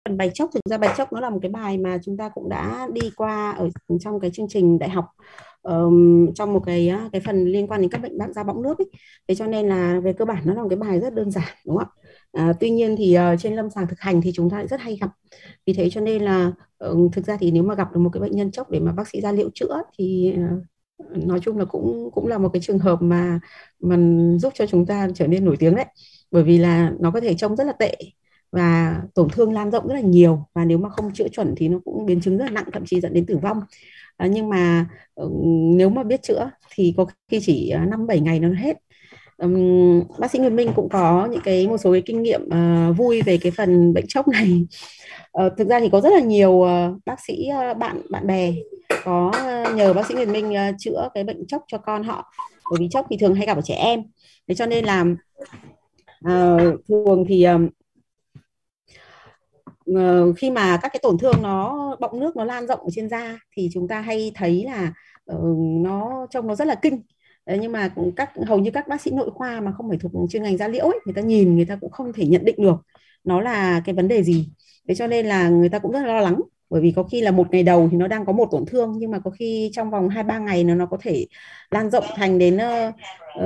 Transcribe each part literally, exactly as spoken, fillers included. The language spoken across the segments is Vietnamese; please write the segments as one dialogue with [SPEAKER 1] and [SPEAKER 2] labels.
[SPEAKER 1] Phần bài chốc, thực ra bài chốc nó là một cái bài mà chúng ta cũng đã đi qua ở trong cái chương trình đại học, ờm, trong một cái cái phần liên quan đến các bệnh da bọng nước ấy. Thế cho nên là về cơ bản nó là một cái bài rất đơn giản, đúng không ạ? À, tuy nhiên thì uh, trên lâm sàng thực hành thì chúng ta lại rất hay gặp. Vì thế cho nên là uh, thực ra thì nếu mà gặp được một cái bệnh nhân chốc để mà bác sĩ ra liệu chữa thì uh, nói chung là cũng cũng là một cái trường hợp mà mà giúp cho chúng ta trở nên nổi tiếng đấy. Bởi vì là nó có thể trông rất là tệ và tổn thương lan rộng rất là nhiều, và nếu mà không chữa chuẩn thì nó cũng biến chứng rất là nặng, thậm chí dẫn đến tử vong. À, nhưng mà ừ, nếu mà biết chữa thì có khi chỉ năm bảy ngày nó hết. Um, bác sĩ Nguyệt Minh cũng có những cái một số cái kinh nghiệm uh, vui về cái phần bệnh chốc này. Uh, thực ra thì có rất là nhiều uh, bác sĩ uh, bạn bạn bè có uh, nhờ bác sĩ Nguyệt Minh uh, chữa cái bệnh chốc cho con họ, bởi vì chốc thì thường hay gặp ở trẻ em. Thế cho nên là uh, thường thì uh, Uh, khi mà các cái tổn thương nó bọng nước nó lan rộng ở trên da thì chúng ta hay thấy là uh, nó trông nó rất là kinh. Đấy, nhưng mà các hầu như các bác sĩ nội khoa mà không phải thuộc chuyên ngành da liễu ấy, người ta nhìn người ta cũng không thể nhận định được nó là cái vấn đề gì. Thế cho nên là người ta cũng rất là lo lắng, bởi vì có khi là một ngày đầu thì nó đang có một tổn thương, nhưng mà có khi trong vòng hai ba ngày nó nó có thể lan rộng thành đến uh,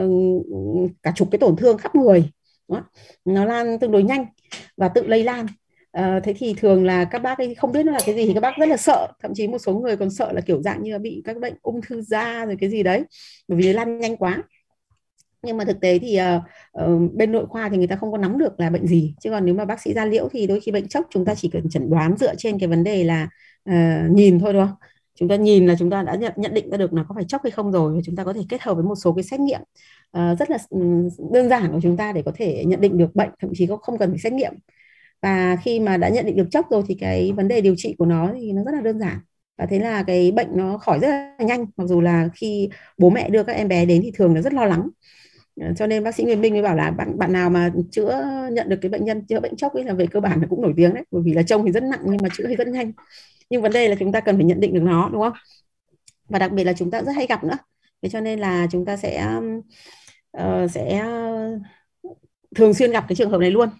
[SPEAKER 1] uh, cả chục cái tổn thương khắp người. Đó. Nó lan tương đối nhanh và tự lây lan. À, thế thì thường là các bác ấy không biết nó là cái gì thì các bác rất là sợ, thậm chí một số người còn sợ là kiểu dạng như là bị các bệnh ung thư da rồi cái gì đấy, bởi vì lan nhanh quá. Nhưng mà thực tế thì uh, uh, bên nội khoa thì người ta không có nắm được là bệnh gì, chứ còn nếu mà bác sĩ da liễu thì đôi khi bệnh chốc chúng ta chỉ cần chẩn đoán dựa trên cái vấn đề là uh, nhìn thôi, đúng không? Chúng ta nhìn là chúng ta đã nhận, nhận định ra được là có phải chốc hay không rồi. Chúng ta có thể kết hợp với một số cái xét nghiệm uh, rất là um, đơn giản của chúng ta để có thể nhận định được bệnh, thậm chí cũng không cần phải xét nghiệm. Và khi mà đã nhận định được chốc rồi thì cái vấn đề điều trị của nó thì nó rất là đơn giản, và thế là cái bệnh nó khỏi rất là nhanh. Mặc dù là khi bố mẹ đưa các em bé đến thì thường là rất lo lắng. Cho nên bác sĩ Nguyễn Minh mới bảo là bạn bạn nào mà chữa nhận được cái bệnh nhân chữa bệnh chốc ấy là về cơ bản là cũng nổi tiếng đấy, bởi vì là trông thì rất nặng nhưng mà chữa thì rất nhanh. Nhưng vấn đề là chúng ta cần phải nhận định được nó, đúng không? Và đặc biệt là chúng ta rất hay gặp nữa. Thế cho nên là chúng ta sẽ uh, sẽ thường xuyên gặp cái trường hợp này luôn.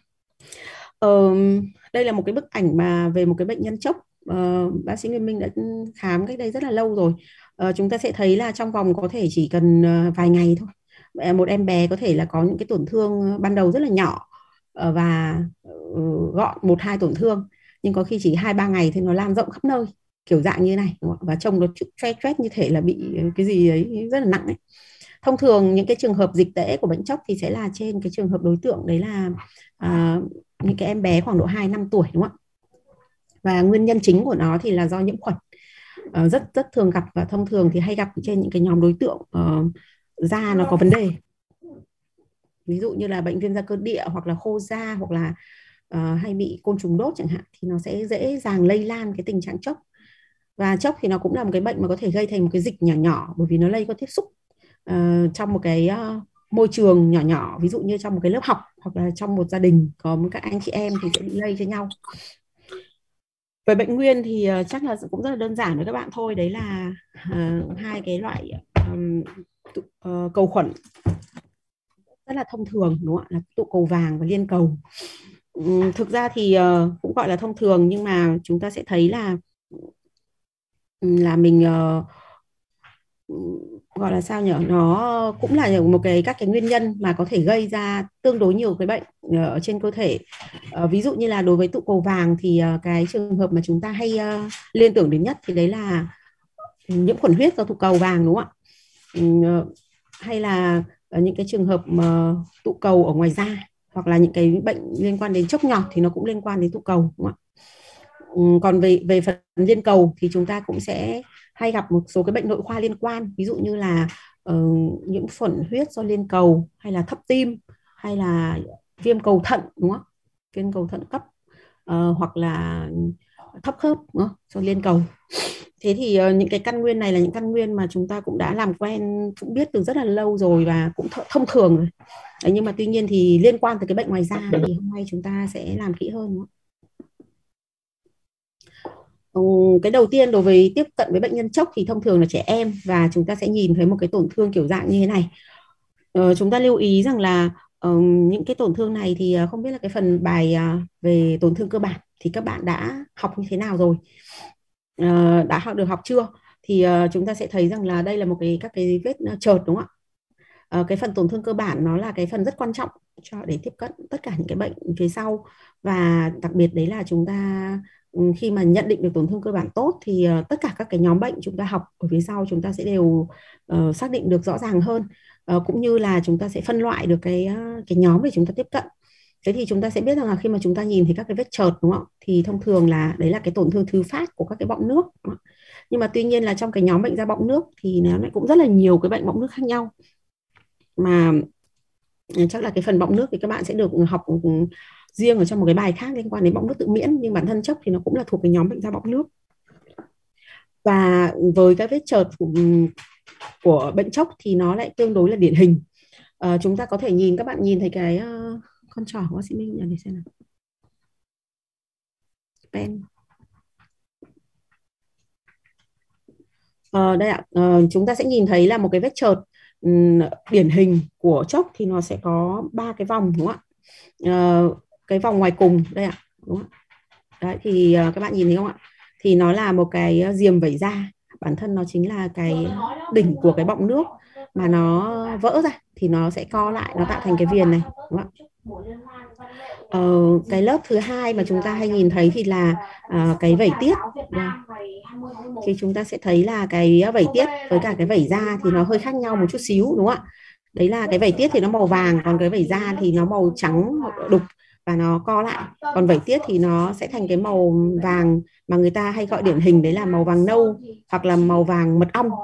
[SPEAKER 1] Ờ, đây là một cái bức ảnh mà về một cái bệnh nhân chốc. Ờ, bác sĩ Nguyễn Minh đã khám cách đây rất là lâu rồi. Ờ, chúng ta sẽ thấy là trong vòng có thể chỉ cần vài ngày thôi, một em bé có thể là có những cái tổn thương ban đầu rất là nhỏ và gọn một hai tổn thương, nhưng có khi chỉ hai ba ngày thì nó lan rộng khắp nơi kiểu dạng như thế này, và trông nó choét choét như thể là bị cái gì đấy rất là nặng ấy. Thông thường những cái trường hợp dịch tễ của bệnh chốc thì sẽ là trên cái trường hợp đối tượng đấy là à, những cái em bé khoảng độ hai năm tuổi, đúng không ạ? Và nguyên nhân chính của nó thì là do nhiễm khuẩn, uh, rất rất thường gặp, và thông thường thì hay gặp trên những cái nhóm đối tượng uh, da nó có vấn đề, ví dụ như là bệnh viêm da cơ địa hoặc là khô da, hoặc là uh, hay bị côn trùng đốt chẳng hạn, thì nó sẽ dễ dàng lây lan cái tình trạng chốc. Và chốc thì nó cũng là một cái bệnh mà có thể gây thành một cái dịch nhỏ nhỏ, bởi vì nó lây qua tiếp xúc uh, trong một cái uh, môi trường nhỏ nhỏ, ví dụ như trong một cái lớp học hoặc là trong một gia đình có một các anh chị em thì sẽ bị lây cho nhau. Về bệnh nguyên thì uh, chắc là cũng rất là đơn giản với các bạn thôi, đấy là uh, hai cái loại um, uh, cầu khuẩn rất là thông thường, đúng không ạ, là tụ cầu vàng và liên cầu. Um, thực ra thì uh, cũng gọi là thông thường, nhưng mà chúng ta sẽ thấy là là mình uh, gọi là sao nhỉ, nó cũng là một cái các cái nguyên nhân mà có thể gây ra tương đối nhiều cái bệnh ở trên cơ thể. Uh, ví dụ như là đối với tụ cầu vàng thì uh, cái trường hợp mà chúng ta hay uh, liên tưởng đến nhất thì đấy là nhiễm khuẩn huyết do tụ cầu vàng, đúng không ạ? Uh, hay là uh, những cái trường hợp mà tụ cầu ở ngoài da, hoặc là những cái bệnh liên quan đến chốc nhọt thì nó cũng liên quan đến tụ cầu, đúng không ạ? Um, còn về về phần liên cầu thì chúng ta cũng sẽ hay gặp một số cái bệnh nội khoa liên quan, ví dụ như là uh, nhiễm khuẩn huyết do liên cầu, hay là thấp tim, hay là viêm cầu thận, đúng không? Viêm cầu thận cấp, uh, hoặc là thấp khớp, đúng không? Do liên cầu. Thế thì uh, những cái căn nguyên này là những căn nguyên mà chúng ta cũng đã làm quen, cũng biết từ rất là lâu rồi và cũng th- thông thường rồi. Đấy, nhưng mà tuy nhiên thì liên quan tới cái bệnh ngoài da thì hôm nay chúng ta sẽ làm kỹ hơn, đúng không? Cái đầu tiên đối với tiếp cận với bệnh nhân chốc thì thông thường là trẻ em, và chúng ta sẽ nhìn thấy một cái tổn thương kiểu dạng như thế này. Ờ, chúng ta lưu ý rằng là Ờ, những cái tổn thương này thì ờ, không biết là cái phần bài ờ, về tổn thương cơ bản thì các bạn đã học như thế nào rồi. Ờ, đã học được học chưa? Thì ờ, chúng ta sẽ thấy rằng là đây là một cái các cái vết ờ, chợt đúng không ạ? Ờ, cái phần tổn thương cơ bản nó là cái phần rất quan trọng cho để tiếp cận tất cả những cái bệnh phía sau, và đặc biệt đấy là chúng ta ừ, khi mà nhận định được tổn thương cơ bản tốt thì ờ, tất cả các cái nhóm bệnh chúng ta học ở phía sau chúng ta sẽ đều ờ, xác định được rõ ràng hơn. Ờ, cũng như là chúng ta sẽ phân loại được cái ờ, cái nhóm để chúng ta tiếp cận. Thế thì chúng ta sẽ biết rằng là khi mà chúng ta nhìn thấy các cái vết chợt đúng không? Thì thông thường là đấy là cái tổn thương thứ phát của các cái bọng nước. Nhưng mà tuy nhiên là trong cái nhóm bệnh da bọng nước thì nó lại cũng rất là nhiều cái bệnh bọng nước khác nhau, mà ừ, chắc là cái phần bọng nước thì các bạn sẽ được học ừ, riêng ở trong một cái bài khác liên quan đến bọng nước tự miễn, nhưng bản thân chốc thì nó cũng là thuộc cái nhóm bệnh da bọng nước. Và với cái vết chợt của, của bệnh chốc thì nó lại tương đối là điển hình. Ờ, chúng ta có thể nhìn, các bạn nhìn thấy cái uh, con trỏ của bác sĩ Minh nhỉ, để xem nào. Pen. Ờ, đây ạ. Ờ, chúng ta sẽ nhìn thấy là một cái vết chợt ừm, điển hình của chốc thì nó sẽ có ba cái vòng đúng không ạ? Ờ, cái vòng ngoài cùng đây ạ, đúng không ạ? Đấy thì ờ, các bạn nhìn thấy không ạ? Thì nó là một cái diềm vẩy da, bản thân nó chính là cái đỉnh của cái bọng nước mà nó vỡ ra thì nó sẽ co lại, nó tạo thành cái viền này đúng không ạ? Ờ, cái lớp thứ hai mà chúng ta hay nhìn thấy thì là ờ, cái vẩy tiết. Đây. Thì chúng ta sẽ thấy là cái vẩy tiết với cả cái vẩy da thì nó hơi khác nhau một chút xíu đúng không ạ? Đấy là cái vẩy tiết thì nó màu vàng, còn cái vẩy da thì nó màu trắng đục và nó co lại. Còn vẩy tiết thì nó sẽ thành cái màu vàng mà người ta hay gọi điển hình đấy là màu vàng nâu hoặc là màu vàng mật ong.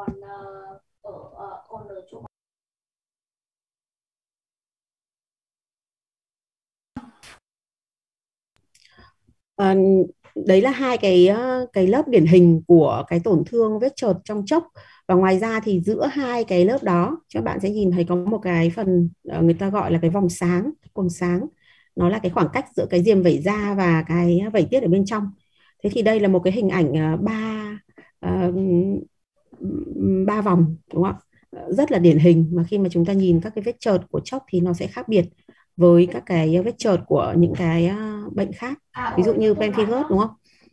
[SPEAKER 1] Ờ, đấy là hai cái ờ, cái lớp điển hình của cái tổn thương vết chợt trong chốc. Và ngoài ra thì giữa hai cái lớp đó các bạn sẽ nhìn thấy có một cái phần ờ, người ta gọi là cái vòng sáng, quầng sáng. Nó là cái khoảng cách giữa cái diềm vẩy da và cái vẩy tiết ở bên trong. Thế thì đây là một cái hình ảnh ờ, ba ờ, ba vòng đúng không ạ? Rất là điển hình, mà khi mà chúng ta nhìn các cái vết chợt của chốc thì nó sẽ khác biệt với các cái vết chợt của những cái ờ, bệnh khác, ví dụ như pemphigus đúng không?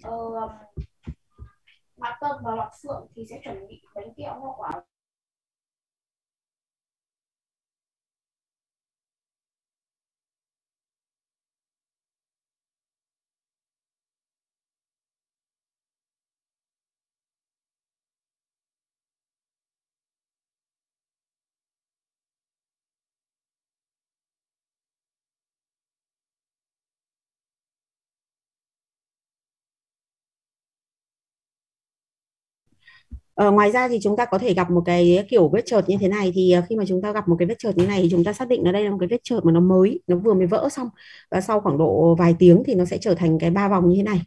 [SPEAKER 1] Bạn Tâm và bạn Phượng thì sẽ chuẩn bị bánh kẹo hoa quả. Ờ, ngoài ra thì chúng ta có thể gặp một cái kiểu vết chợt như thế này, thì ờ, khi mà chúng ta gặp một cái vết chợt như này thì chúng ta xác định là đây là một cái vết chợt mà nó mới, nó vừa mới vỡ xong, và sau khoảng độ vài tiếng thì nó sẽ trở thành cái ba vòng như thế này.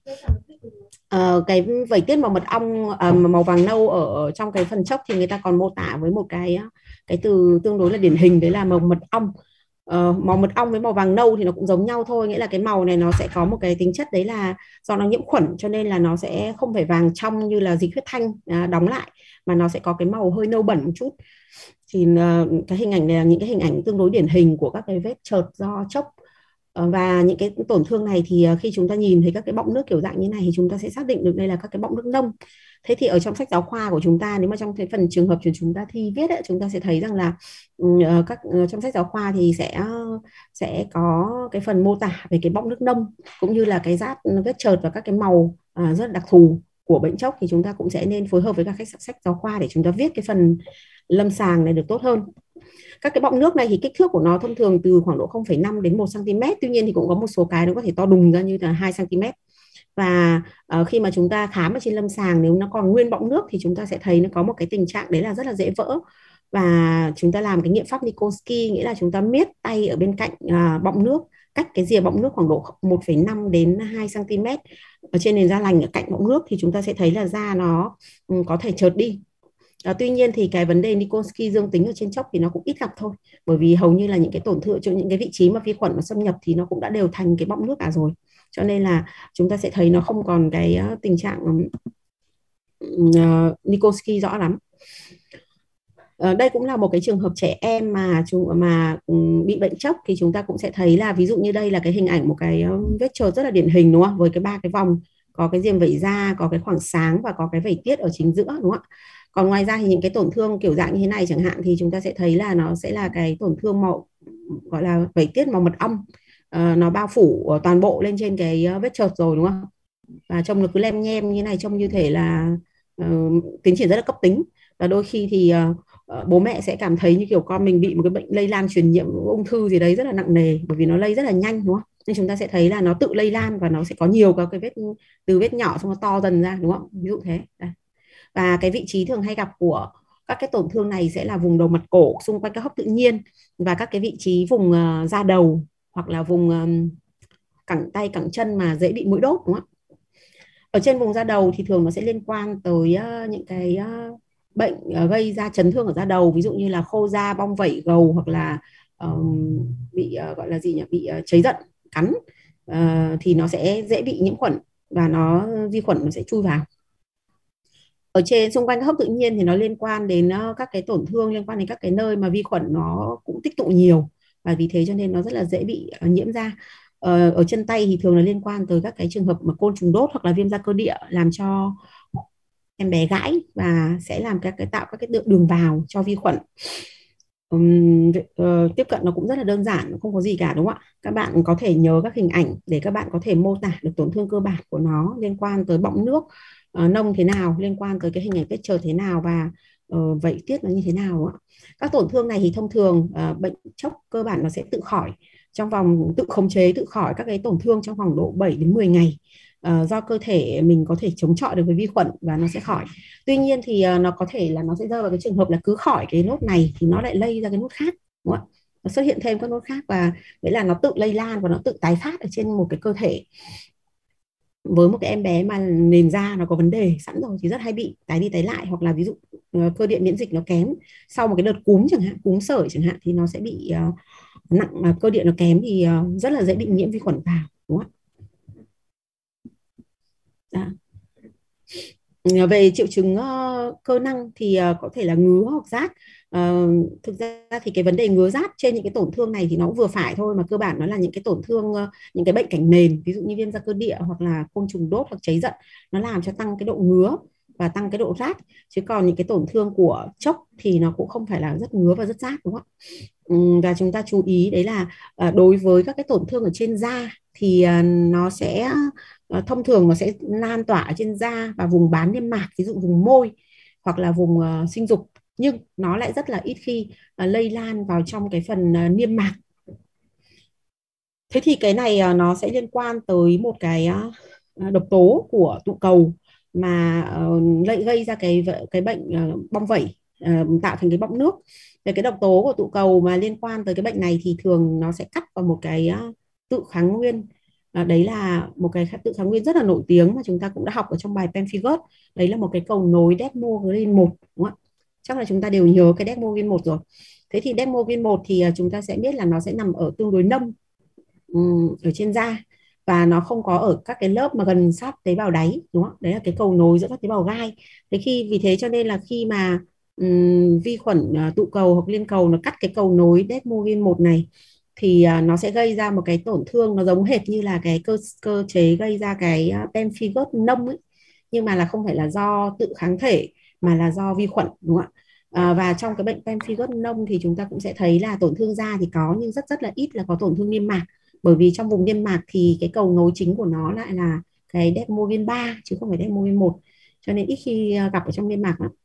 [SPEAKER 1] Ờ, cái vẩy tiết màu mật ong à, màu vàng nâu ở trong cái phần chốc thì người ta còn mô tả với một cái cái từ tương đối là điển hình, đấy là màu mật ong. Ờ, màu mật ong với màu vàng nâu thì nó cũng giống nhau thôi, nghĩa là cái màu này nó sẽ có một cái tính chất đấy là do nó nhiễm khuẩn cho nên là nó sẽ không phải vàng trong như là dịch huyết thanh à, đóng lại, mà nó sẽ có cái màu hơi nâu bẩn một chút. Thì uh, cái hình ảnh này là những cái hình ảnh tương đối điển hình của các cái vết chợt do chốc. Ờ, và những cái tổn thương này thì ờ, khi chúng ta nhìn thấy các cái bọng nước kiểu dạng như này thì chúng ta sẽ xác định được đây là các cái bọng nước nông. Thế thì ở trong sách giáo khoa của chúng ta, nếu mà trong cái phần trường hợp chúng ta thi viết ấy, chúng ta sẽ thấy rằng là ừ, ờ, các ờ, trong sách giáo khoa thì sẽ sẽ có cái phần mô tả về cái bọng nước nông cũng như là cái rát vết chợt và các cái màu à, rất đặc thù của bệnh chốc, thì chúng ta cũng sẽ nên phối hợp với các sách sách giáo khoa để chúng ta viết cái phần lâm sàng này được tốt hơn. Các cái bọng nước này thì kích thước của nó thông thường từ khoảng độ không phẩy năm đến một xăng ti mét, tuy nhiên thì cũng có một số cái nó có thể to đùng ra như là hai xăng ti mét. Và uh, khi mà chúng ta khám ở trên lâm sàng, nếu nó còn nguyên bọng nước thì chúng ta sẽ thấy nó có một cái tình trạng đấy là rất là dễ vỡ, và chúng ta làm cái nghiệm pháp Nikolsky, nghĩa là chúng ta miết tay ở bên cạnh uh, bọng nước, cách cái rìa bọng nước khoảng độ một phẩy năm đến hai xăng ti mét ở trên nền da lành ở cạnh bọng nước, thì chúng ta sẽ thấy là da nó um, có thể chợt đi. À, tuy nhiên thì cái vấn đề Nikolsky dương tính ở trên chốc thì nó cũng ít gặp thôi, bởi vì hầu như là những cái tổn thương cho những cái vị trí mà vi khuẩn nó xâm nhập thì nó cũng đã đều thành cái bọng nước cả rồi, cho nên là chúng ta sẽ thấy nó không còn cái tình trạng uh, Nikolsky rõ lắm. Ờ, đây cũng là một cái trường hợp trẻ em mà chúng mà ừm, bị bệnh chốc, thì chúng ta cũng sẽ thấy là ví dụ như đây là cái hình ảnh một cái ờ, vết chợt rất là điển hình đúng không? Với cái ba cái vòng, có cái diềm vẩy da, có cái khoảng sáng và có cái vẩy tiết ở chính giữa đúng không ạ? Còn ngoài ra thì những cái tổn thương kiểu dạng như thế này chẳng hạn thì chúng ta sẽ thấy là nó sẽ là cái tổn thương màu gọi là vẩy tiết màu mật ong. Ờ, nó bao phủ ờ, toàn bộ lên trên cái ờ, vết chợt rồi đúng không? Và trông nó cứ lem nhem như này, trông như thể là ờ, tiến triển rất là cấp tính. Và đôi khi thì ờ, ờ, bố mẹ sẽ cảm thấy như kiểu con mình bị một cái bệnh lây lan truyền nhiễm ung thư gì đấy rất là nặng nề, bởi vì nó lây rất là nhanh đúng không? Nên chúng ta sẽ thấy là nó tự lây lan và nó sẽ có nhiều các cái vết, từ vết nhỏ xong nó to dần ra đúng không? Ví dụ thế. Đây. Và cái vị trí thường hay gặp của các cái tổn thương này sẽ là vùng đầu mặt cổ, xung quanh các hốc tự nhiên, và các cái vị trí vùng uh, da đầu, hoặc là vùng um, cẳng tay cẳng chân mà dễ bị mũi đốt đúng không? Ở trên vùng da đầu thì thường nó sẽ liên quan tới uh, những cái uh, bệnh uh, gây ra chấn thương ở da đầu, ví dụ như là khô da, bong vảy gầu, hoặc là um, bị uh, gọi là gì nhỉ, bị uh, cháy giận, cắn, uh, thì nó sẽ dễ bị nhiễm khuẩn và nó vi khuẩn nó sẽ chui vào. Ở trên xung quanh các hốc tự nhiên thì nó liên quan đến uh, các cái tổn thương liên quan đến các cái nơi mà vi khuẩn nó cũng tích tụ nhiều, và vì thế cho nên nó rất là dễ bị uh, nhiễm ra. Ờ, ở chân tay thì thường là liên quan tới các cái trường hợp mà côn trùng đốt hoặc là viêm da cơ địa, làm cho em bé gãi và sẽ làm các cái tạo các cái đường vào cho vi khuẩn. Ừm, ờ, tiếp cận nó cũng rất là đơn giản, không có gì cả đúng không ạ? Các bạn có thể nhớ các hình ảnh để các bạn có thể mô tả được tổn thương cơ bản của nó, liên quan tới bọng nước, uh, nông thế nào, liên quan tới cái hình ảnh vết chợt thế nào, và uh, vậy tiết nó như thế nào ạ? Các tổn thương này thì thông thường uh, bệnh chốc cơ bản nó sẽ tự khỏi trong vòng, tự khống chế tự khỏi các cái tổn thương trong vòng độ bảy đến mười ngày. Uh, do cơ thể mình có thể chống chọi được với vi khuẩn và nó sẽ khỏi. Tuy nhiên thì uh, nó có thể là nó sẽ rơi vào cái trường hợp là cứ khỏi cái nốt này thì nó lại lây ra cái nốt khác đúng không ạ? Nó xuất hiện thêm các nốt khác, và đấy là nó tự lây lan và nó tự tái phát ở trên một cái cơ thể. Với một cái em bé mà nền da nó có vấn đề sẵn rồi thì rất hay bị tái đi tái lại, hoặc là ví dụ uh, cơ địa miễn dịch nó kém sau một cái đợt cúm chẳng hạn, cúm sởi chẳng hạn, thì nó sẽ bị uh, nặng, mà cơ địa nó kém thì uh, rất là dễ bị nhiễm vi khuẩn vào đúng không ạ? Ờ, về triệu chứng ờ, cơ năng thì ờ, có thể là ngứa hoặc rát. Ờ, thực ra thì cái vấn đề ngứa rát trên những cái tổn thương này thì nó cũng vừa phải thôi, mà cơ bản nó là những cái tổn thương ờ, những cái bệnh cảnh nền, ví dụ như viêm da cơ địa hoặc là côn trùng đốt hoặc cháy giận, nó làm cho tăng cái độ ngứa và tăng cái độ rát. Chứ còn những cái tổn thương của chốc thì nó cũng không phải là rất ngứa và rất rát đúng không ạ? Ừm, và chúng ta chú ý đấy là ờ, đối với các cái tổn thương ở trên da thì ờ, nó sẽ ờ, thông thường nó sẽ lan tỏa ở trên da và vùng bán niêm mạc, ví dụ vùng môi hoặc là vùng ờ, sinh dục, nhưng nó lại rất là ít khi ờ, lây lan vào trong cái phần ờ, niêm mạc. Thế thì cái này ờ, nó sẽ liên quan tới một cái ờ, độc tố của tụ cầu mà ờ, gây gây ra cái cái bệnh ờ, bong vẩy, ờ, tạo thành cái bọng nước. Về cái độc tố của tụ cầu mà liên quan tới cái bệnh này thì thường nó sẽ cắt vào một cái ờ, tự kháng nguyên. À, đấy là một cái tự kháng nguyên rất là nổi tiếng mà chúng ta cũng đã học ở trong bài pemphigus. Đấy là một cái cầu nối desmoglein một đúng không ạ? Chắc là chúng ta đều nhớ cái desmoglein một rồi. Thế thì desmoglein một thì ờ, chúng ta sẽ biết là nó sẽ nằm ở tương đối nông, ừm, ở trên da, và nó không có ở các cái lớp mà gần sát tế bào đáy đúng không? Đấy là cái cầu nối giữa các tế bào gai. Thế khi vì thế cho nên là khi mà ừm, vi khuẩn à, tụ cầu hoặc liên cầu nó cắt cái cầu nối desmoglein một này thì à, nó sẽ gây ra một cái tổn thương nó giống hệt như là cái cơ cơ chế gây ra cái à, pemphigus nông ấy, nhưng mà là không phải là do tự kháng thể mà là do vi khuẩn đúng không ạ? À, và trong cái bệnh pemphigus nông thì chúng ta cũng sẽ thấy là tổn thương da thì có, nhưng rất rất là ít là có tổn thương niêm mạc, bởi vì trong vùng niêm mạc thì cái cầu nối chính của nó lại là cái desmoglein ba chứ không phải desmoglein một, cho nên ít khi à, gặp ở trong niêm mạc lắm.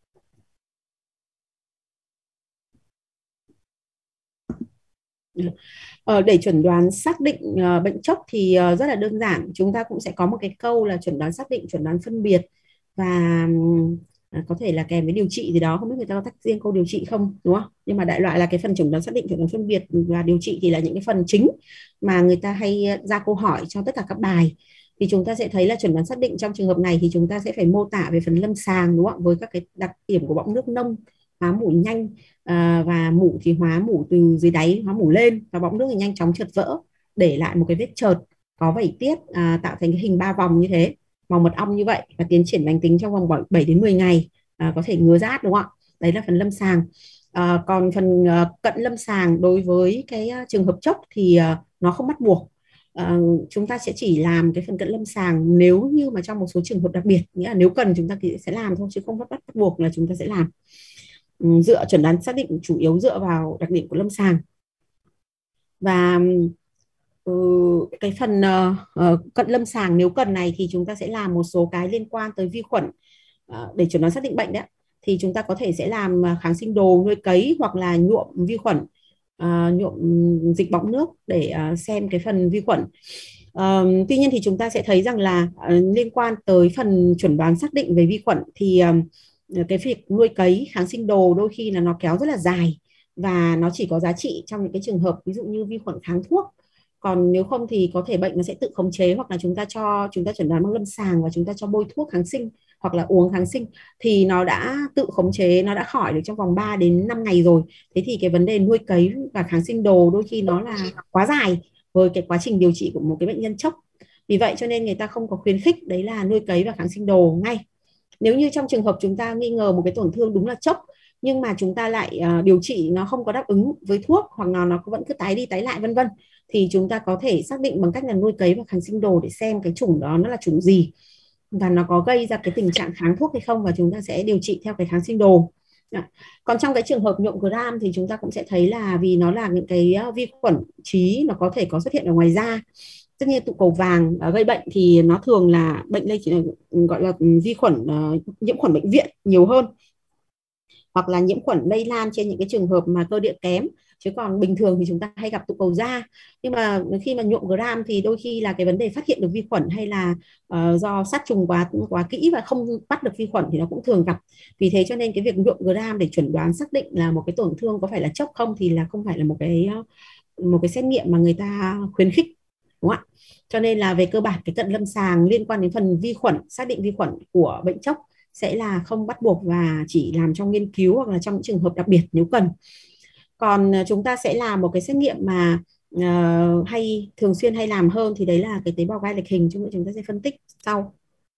[SPEAKER 1] Ờ, để chẩn đoán xác định ờ, bệnh chốc thì ờ, rất là đơn giản, chúng ta cũng sẽ có một cái câu là chẩn đoán xác định, chẩn đoán phân biệt, và ừm, à, có thể là kèm với điều trị gì đó, không biết người ta có tách riêng câu điều trị không đúng không, nhưng mà đại loại là cái phần chẩn đoán xác định, chẩn đoán phân biệt và điều trị thì là những cái phần chính mà người ta hay ờ, ra câu hỏi cho tất cả các bài. Thì chúng ta sẽ thấy là chẩn đoán xác định trong trường hợp này thì chúng ta sẽ phải mô tả về phần lâm sàng đúng không, với các cái đặc điểm của bọng nước nông, hóa mủ nhanh, à, và mủ thì hóa mủ từ dưới đáy hóa mủ lên, và bọng nước thì nhanh chóng trượt vỡ để lại một cái vết chợt có vảy tiết, à, tạo thành cái hình ba vòng như thế, màu mật ong như vậy, và tiến triển lành tính trong vòng bảy đến mười ngày, à, có thể ngứa rát đúng không ạ? Đấy là phần lâm sàng. À, còn phần à, cận lâm sàng đối với cái à, trường hợp chốc thì à, nó không bắt buộc. À, chúng ta sẽ chỉ làm cái phần cận lâm sàng nếu như mà trong một số trường hợp đặc biệt, nghĩa là nếu cần chúng ta thì sẽ làm thôi, chứ không bắt bắt buộc là chúng ta sẽ làm. Ừ, dựa chuẩn đoán xác định chủ yếu dựa vào đặc điểm của lâm sàng. Và ừ, cái phần ờ, ờ, cận lâm sàng nếu cần này thì chúng ta sẽ làm một số cái liên quan tới vi khuẩn ờ, để chuẩn đoán xác định bệnh đấy. Thì chúng ta có thể sẽ làm ờ, kháng sinh đồ nuôi cấy hoặc là nhuộm vi khuẩn, ờ, nhuộm dịch bọng nước để ờ, xem cái phần vi khuẩn. Ờ, tuy nhiên thì chúng ta sẽ thấy rằng là ờ, liên quan tới phần chuẩn đoán xác định về vi khuẩn thì ờ, cái việc nuôi cấy kháng sinh đồ đôi khi là nó kéo rất là dài, và nó chỉ có giá trị trong những cái trường hợp ví dụ như vi khuẩn kháng thuốc. Còn nếu không thì có thể bệnh nó sẽ tự khống chế, hoặc là chúng ta cho chúng ta chẩn đoán bằng lâm sàng và chúng ta cho bôi thuốc kháng sinh hoặc là uống kháng sinh thì nó đã tự khống chế, nó đã khỏi được trong vòng ba đến năm ngày rồi. Thế thì cái vấn đề nuôi cấy và kháng sinh đồ đôi khi nó là quá dài với cái quá trình điều trị của một cái bệnh nhân chốc. Vì vậy cho nên người ta không có khuyến khích đấy là nuôi cấy và kháng sinh đồ ngay. Nếu như trong trường hợp chúng ta nghi ngờ một cái tổn thương đúng là chốc, nhưng mà chúng ta lại uh, điều trị nó không có đáp ứng với thuốc, hoặc là nó vẫn cứ tái đi tái lại vân vân, thì chúng ta có thể xác định bằng cách là nuôi cấy và kháng sinh đồ để xem cái chủng đó nó là chủng gì và nó có gây ra cái tình trạng kháng thuốc hay không, và chúng ta sẽ điều trị theo cái kháng sinh đồ. Đó. Còn trong cái trường hợp nhuộm gram thì chúng ta cũng sẽ thấy là vì nó là những cái vi khuẩn trí, nó có thể có xuất hiện ở ngoài da. Tất nhiên tụ cầu vàng uh, gây bệnh thì nó thường là bệnh lây chỉ là, gọi là vi khuẩn uh, nhiễm khuẩn bệnh viện nhiều hơn, hoặc là nhiễm khuẩn lây lan trên những cái trường hợp mà cơ địa kém, chứ còn bình thường thì chúng ta hay gặp tụ cầu da. Nhưng mà khi mà nhuộm gram thì đôi khi là cái vấn đề phát hiện được vi khuẩn hay là uh, do sát trùng quá quá kỹ và không bắt được vi khuẩn thì nó cũng thường gặp. Vì thế cho nên cái việc nhuộm gram để chuẩn đoán xác định là một cái tổn thương có phải là chốc không thì là không phải là một cái một cái xét nghiệm mà người ta khuyến khích, đúng không ạ? Cho nên là về cơ bản cái cận lâm sàng liên quan đến phần vi khuẩn, xác định vi khuẩn của bệnh chốc sẽ là không bắt buộc và chỉ làm trong nghiên cứu hoặc là trong những trường hợp đặc biệt nếu cần. Còn chúng ta sẽ làm một cái xét nghiệm mà uh, hay thường xuyên hay làm hơn thì đấy là cái tế bào gai lệch hình, chúng chúng ta sẽ phân tích sau.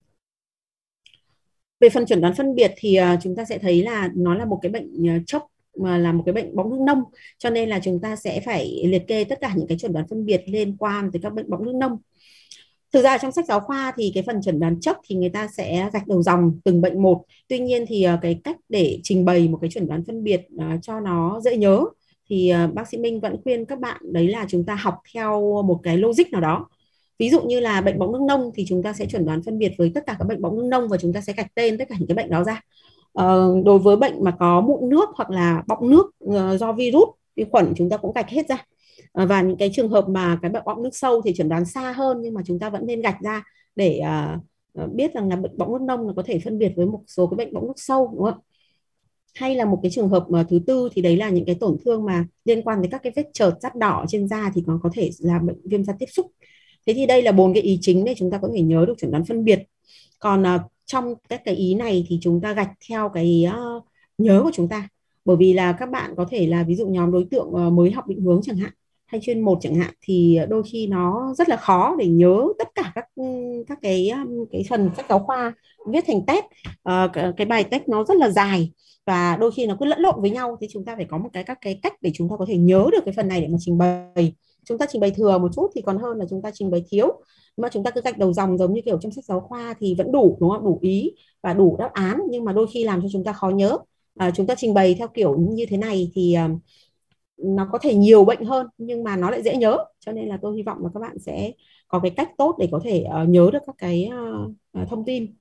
[SPEAKER 1] Về phần chẩn đoán phân biệt thì uh, chúng ta sẽ thấy là nó là một cái bệnh uh, chốc mà là một cái bệnh bóng nước nông, cho nên là chúng ta sẽ phải liệt kê tất cả những cái chẩn đoán phân biệt liên quan tới các bệnh bóng nước nông. Thực ra trong sách giáo khoa thì cái phần chẩn đoán chốc thì người ta sẽ gạch đầu dòng từng bệnh một. Tuy nhiên thì cái cách để trình bày một cái chẩn đoán phân biệt uh, cho nó dễ nhớ thì uh, bác sĩ Minh vẫn khuyên các bạn đấy là chúng ta học theo một cái logic nào đó. Ví dụ như là bệnh bóng nước nông thì chúng ta sẽ chẩn đoán phân biệt với tất cả các bệnh bóng nước nông và chúng ta sẽ gạch tên tất cả những cái bệnh đó ra. Uh, đối với bệnh mà có mụn nước hoặc là bọng nước uh, do virus, vi khuẩn chúng ta cũng gạch hết ra. Và những cái trường hợp mà cái bệnh bọng nước sâu thì chẩn đoán xa hơn, nhưng mà chúng ta vẫn nên gạch ra để uh, biết rằng là bệnh bọng nước nông nó có thể phân biệt với một số cái bệnh bọng nước sâu, đúng không? Hay là một cái trường hợp mà thứ tư thì đấy là những cái tổn thương mà liên quan đến các cái vết chợt rát đỏ trên da thì còn có thể là bệnh viêm da tiếp xúc. Thế thì đây là bốn cái ý chính để chúng ta có thể nhớ được chẩn đoán phân biệt. Còn uh, trong các cái ý này thì chúng ta gạch theo cái uh, nhớ của chúng ta, bởi vì là các bạn có thể là ví dụ nhóm đối tượng uh, mới học định hướng chẳng hạn, hay chuyên một chẳng hạn, thì đôi khi nó rất là khó để nhớ tất cả các các cái cái phần sách giáo khoa viết thành test. Uh, cái bài test nó rất là dài và đôi khi nó cứ lẫn lộn với nhau, thì chúng ta phải có một cái các cái cách để chúng ta có thể nhớ được cái phần này để mà trình bày. Chúng ta trình bày thừa một chút thì còn hơn là chúng ta trình bày thiếu, mà chúng ta cứ gạch đầu dòng giống như kiểu trong sách giáo khoa thì vẫn đủ, đúng không? Đủ ý và đủ đáp án, nhưng mà đôi khi làm cho chúng ta khó nhớ. À, chúng ta trình bày theo kiểu như thế này thì uh, nó có thể nhiều bệnh hơn nhưng mà nó lại dễ nhớ, cho nên là tôi hy vọng là các bạn sẽ có cái cách tốt để có thể uh, nhớ được các cái uh, thông tin.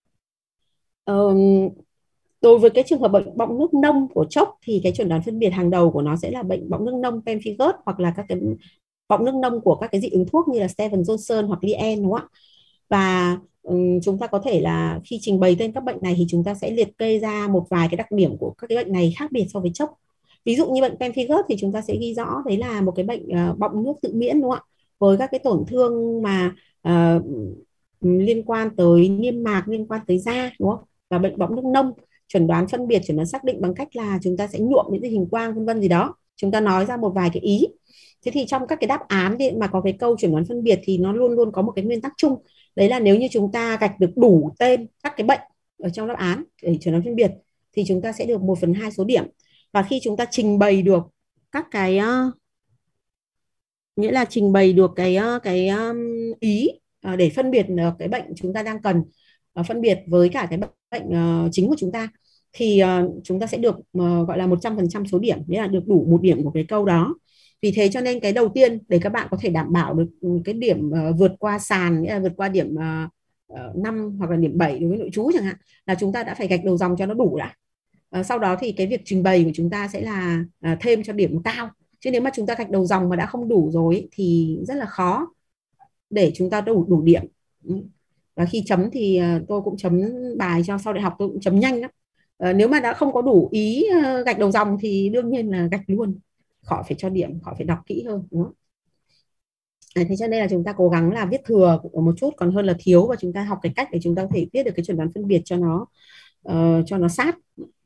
[SPEAKER 1] Uh, đối với cái trường hợp bệnh bọng nước nông của chốc thì cái chẩn đoán phân biệt hàng đầu của nó sẽ là bệnh bọng nước nông pemphigus, hoặc là các cái bọng nước nông của các cái dị ứng thuốc như là Steven Johnson hoặc Lien, đúng không ạ? Và um, chúng ta có thể là khi trình bày tên các bệnh này thì chúng ta sẽ liệt kê ra một vài cái đặc điểm của các cái bệnh này khác biệt so với chốc. Ví dụ như bệnh pemphigus thì chúng ta sẽ ghi rõ đấy là một cái bệnh uh, bọng nước tự miễn, đúng không ạ? Với các cái tổn thương mà uh, liên quan tới niêm mạc, liên quan tới da, đúng không? Và bệnh bọng nước nông, chuẩn đoán phân biệt, chuẩn đoán xác định bằng cách là chúng ta sẽ nhuộm những cái hình quang vân vân gì đó. Chúng ta nói ra một vài cái ý. Thế thì trong các cái đáp án thì mà có cái câu chuẩn đoán phân biệt thì nó luôn luôn có một cái nguyên tắc chung. Đấy là nếu như chúng ta gạch được đủ tên các cái bệnh ở trong đáp án để chuẩn đoán phân biệt thì chúng ta sẽ được một phần hai số điểm. Và khi chúng ta trình bày được các cái uh, nghĩa là trình bày được cái uh, cái um, ý uh, để phân biệt uh, cái bệnh chúng ta đang cần uh, phân biệt với cả cái bệnh uh, chính của chúng ta, thì uh, chúng ta sẽ được uh, gọi là một trăm phần trăm số điểm, nghĩa là được đủ một điểm của cái câu đó. Vì thế cho nên cái đầu tiên để các bạn có thể đảm bảo được cái điểm uh, vượt qua sàn, nghĩa là vượt qua điểm uh, uh, năm hoặc là điểm bảy đối với nội trú chẳng hạn, là chúng ta đã phải gạch đầu dòng cho nó đủ đã. Uh, sau đó thì cái việc trình bày của chúng ta sẽ là uh, thêm cho điểm cao. Chứ nếu mà chúng ta gạch đầu dòng mà đã không đủ rồi thì rất là khó để chúng ta đủ đủ điểm. Và khi chấm thì tôi cũng chấm bài cho sau đại học, tôi cũng chấm nhanh lắm. À, nếu mà đã không có đủ ý gạch đầu dòng thì đương nhiên là gạch luôn, khỏi phải cho điểm, khỏi phải đọc kỹ hơn, đúng không? À, thế cho nên là chúng ta cố gắng là viết thừa một chút còn hơn là thiếu, và chúng ta học cái cách để chúng ta có thể viết được cái chuẩn đoán phân biệt cho nó uh, cho nó sát.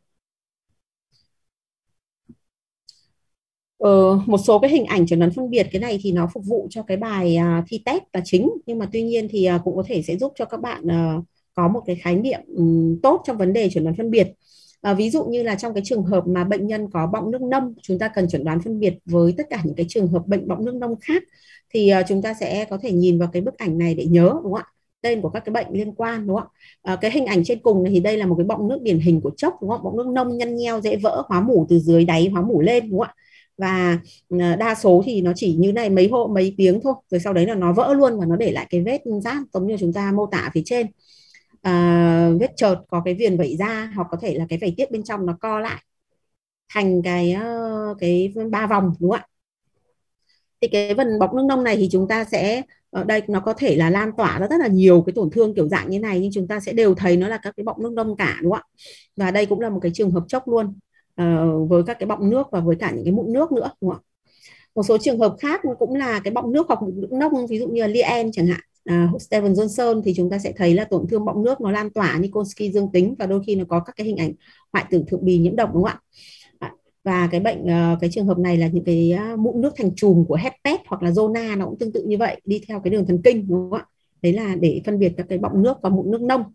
[SPEAKER 1] Ờ, một số cái hình ảnh chẩn đoán phân biệt cái này thì nó phục vụ cho cái bài à, thi test là chính, nhưng mà tuy nhiên thì à, cũng có thể sẽ giúp cho các bạn à, có một cái khái niệm um, tốt trong vấn đề chẩn đoán phân biệt. À, ví dụ như là trong cái trường hợp mà bệnh nhân có bọng nước nông, chúng ta cần chẩn đoán phân biệt với tất cả những cái trường hợp bệnh bọng nước nông khác, thì à, chúng ta sẽ có thể nhìn vào cái bức ảnh này để nhớ, đúng không ạ? Tên của các cái bệnh liên quan, đúng không ạ? À, cái hình ảnh trên cùng này thì đây là một cái bọng nước điển hình của chốc, đúng không? Bọng nước nông nhăn nheo dễ vỡ, hóa mủ từ dưới đáy hóa mủ lên, đúng không ạ? Và đa số thì nó chỉ như này mấy hộ mấy tiếng thôi, rồi sau đấy là nó vỡ luôn và nó để lại cái vết rát giống như chúng ta mô tả phía trên. À, vết chợt có cái viền vẩy da, hoặc có thể là cái vảy tiết bên trong nó co lại thành cái cái ba vòng, đúng không ạ? Thì cái phần bọng nước nông này thì chúng ta sẽ ở đây nó có thể là lan tỏa ra rất là nhiều cái tổn thương kiểu dạng như này, nhưng chúng ta sẽ đều thấy nó là các cái bọng nước nông cả, đúng không ạ? Và đây cũng là một cái trường hợp chốc luôn, uh, với các cái bọng nước và với cả những cái mụn nước nữa, đúng không ạ? Một số trường hợp khác cũng là cái bọng nước hoặc mụn nước nông, ví dụ như là Lien chẳng hạn, uh, Steven Johnson, thì chúng ta sẽ thấy là tổn thương bọng nước nó lan tỏa, Nikolsky dương tính, và đôi khi nó có các cái hình ảnh hoại tử thượng bì nhiễm độc, đúng không ạ? Và cái bệnh cái trường hợp này là những cái mụn nước thành chùm của herpes hoặc là zona, nó cũng tương tự như vậy, đi theo cái đường thần kinh, đúng không ạ? Đấy là để phân biệt các cái bọng nước và mụn nước nông.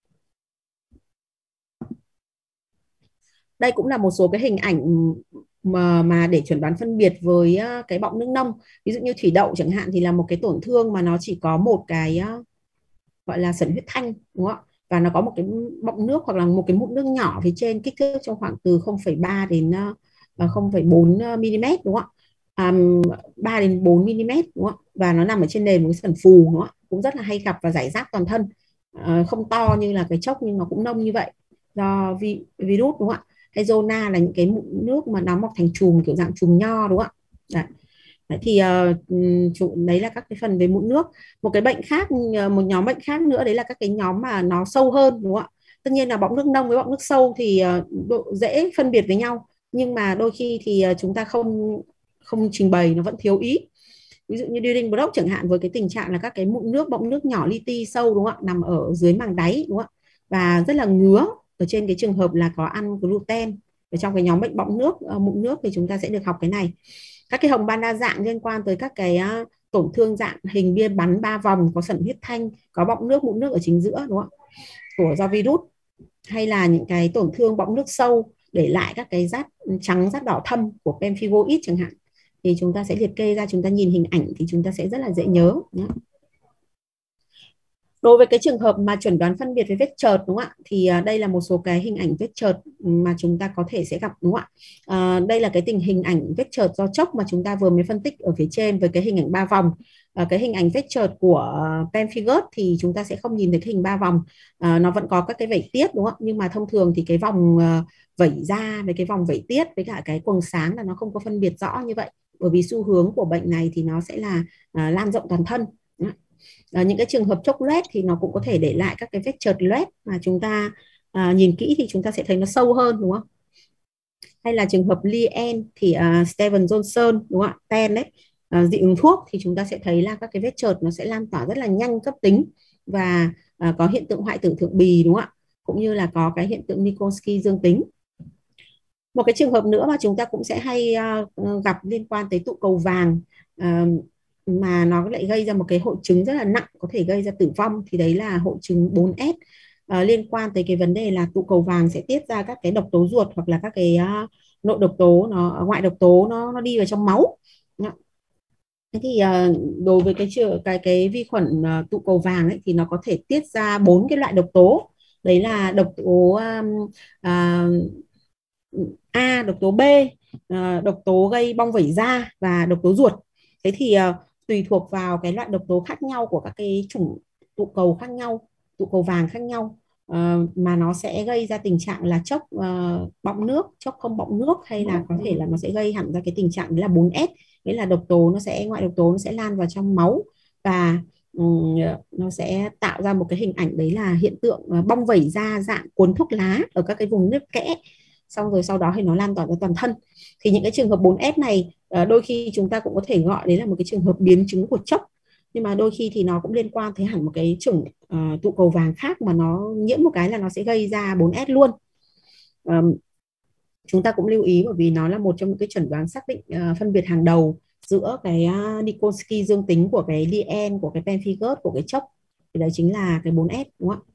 [SPEAKER 1] Đây cũng là một số cái hình ảnh mà mà để chuẩn đoán phân biệt với cái bọng nước nông. Ví dụ như thủy đậu chẳng hạn thì là một cái tổn thương mà nó chỉ có một cái gọi là sẩn huyết thanh, đúng không ạ? Và nó có một cái bọng nước hoặc là một cái mụn nước nhỏ phía trên, kích thước trong khoảng từ không phẩy ba đến không phẩy bốn mi-li-mét, đúng không ạ? À, ba đến bốn mi-li-mét, đúng không ạ? Và nó nằm ở trên nền một cái sẩn phù, đúng không ạ? Cũng rất là hay gặp và rải rác toàn thân, à, không to như là cái chốc nhưng nó cũng nông như vậy do vi, virus, đúng không ạ? Hay zona là những cái mụn nước mà nó mọc thành chùm kiểu dạng chùm nho, đúng không ạ? Đấy. Đấy, thì uh, đấy là các cái phần về mụn nước. Một cái bệnh khác, một nhóm bệnh khác nữa đấy là các cái nhóm mà nó sâu hơn, đúng không ạ? Tất nhiên là bọng nước nông với bọng nước sâu thì uh, độ dễ phân biệt với nhau, nhưng mà đôi khi thì uh, chúng ta không không trình bày, nó vẫn thiếu ý. Ví dụ như During Brock chẳng hạn, với cái tình trạng là các cái mụn nước, bọng nước nhỏ li ti sâu, đúng không ạ, nằm ở dưới màng đáy, đúng không ạ, và rất là ngứa ở trên cái trường hợp là có ăn gluten. Ở trong cái nhóm bệnh bọng nước, uh, mụn nước thì chúng ta sẽ được học cái này. Các cái hồng ban đa dạng liên quan tới các cái uh, tổn thương dạng hình bia bắn ba vòng, có sẩn huyết thanh, có bọng nước, mụn nước ở chính giữa, đúng không ạ, của do virus. Hay là những cái tổn thương bọng nước sâu để lại các cái rát trắng, rát đỏ thâm của pemphigoid chẳng hạn, thì chúng ta sẽ liệt kê ra, chúng ta nhìn hình ảnh thì chúng ta sẽ rất là dễ nhớ. Đối với cái trường hợp mà chuẩn đoán phân biệt với vết chợt, đúng không ạ, thì đây là một số cái hình ảnh vết chợt mà chúng ta có thể sẽ gặp, đúng không ạ? À, đây là cái tình hình ảnh vết chợt do chốc mà chúng ta vừa mới phân tích ở phía trên với cái hình ảnh ba vòng. À, cái hình ảnh vết chợt của pemphigus thì chúng ta sẽ không nhìn thấy cái hình ba vòng, à, nó vẫn có các cái vảy tiết, đúng không? Nhưng mà thông thường thì cái vòng uh, vảy da với cái vòng vảy tiết với cả cái quầng sáng là nó không có phân biệt rõ như vậy, bởi vì xu hướng của bệnh này thì nó sẽ là uh, lan rộng toàn thân. À, những cái trường hợp chốc loét thì nó cũng có thể để lại các cái vết chợt loét mà chúng ta à, nhìn kỹ thì chúng ta sẽ thấy nó sâu hơn, đúng không? Hay là trường hợp Lien thì uh, Steven Johnson, đúng không ạ, ten đấy, uh, dị ứng thuốc thì chúng ta sẽ thấy là các cái vết chợt nó sẽ lan tỏa rất là nhanh, cấp tính, và uh, có hiện tượng hoại tử thượng bì, đúng không ạ, cũng như là có cái hiện tượng Nikolsky dương tính. Một cái trường hợp nữa mà chúng ta cũng sẽ hay uh, gặp liên quan tới tụ cầu vàng, uh, mà nó lại gây ra một cái hội chứng rất là nặng, có thể gây ra tử vong, thì đấy là hội chứng bốn S, uh, liên quan tới cái vấn đề là tụ cầu vàng sẽ tiết ra các cái độc tố ruột hoặc là các cái uh, nội độc tố nó ngoại độc tố nó nó đi vào trong máu. Thế thì ờ, đối với cái trường cái cái vi khuẩn ờ, tụ cầu vàng ấy thì nó có thể tiết ra bốn cái loại độc tố. Đấy là độc tố um, à, A, độc tố B, ờ, độc tố gây bong vẩy da và độc tố ruột. Thế thì ờ, tùy thuộc vào cái loại độc tố khác nhau của các cái chủng tụ cầu khác nhau, tụ cầu vàng khác nhau, ờ, mà nó sẽ gây ra tình trạng là chốc ờ, bọng nước, chốc không bọng nước, hay là có thể là nó sẽ gây hẳn ra cái tình trạng đấy là bốn S, nghĩa là độc tố nó sẽ ngoại độc tố nó sẽ lan vào trong máu, và ừm, nó sẽ tạo ra một cái hình ảnh đấy là hiện tượng ờ, bong vẩy da dạng cuốn thuốc lá ở các cái vùng nếp kẽ, xong rồi sau đó thì nó lan tỏa ra toàn thân. Thì những cái trường hợp bốn S này ờ, đôi khi chúng ta cũng có thể gọi đấy là một cái trường hợp biến chứng của chốc, nhưng mà đôi khi thì nó cũng liên quan tới hẳn một cái chủng ờ, tụ cầu vàng khác mà nó nhiễm một cái là nó sẽ gây ra bốn S luôn. Ờ, chúng ta cũng lưu ý bởi vì nó là một trong những cái chẩn đoán xác định ờ, phân biệt hàng đầu giữa cái uh, Nikolsky dương tính của cái Lien, của cái pemphigus, của cái chốc, thì đấy chính là cái bốn S, đúng không ạ?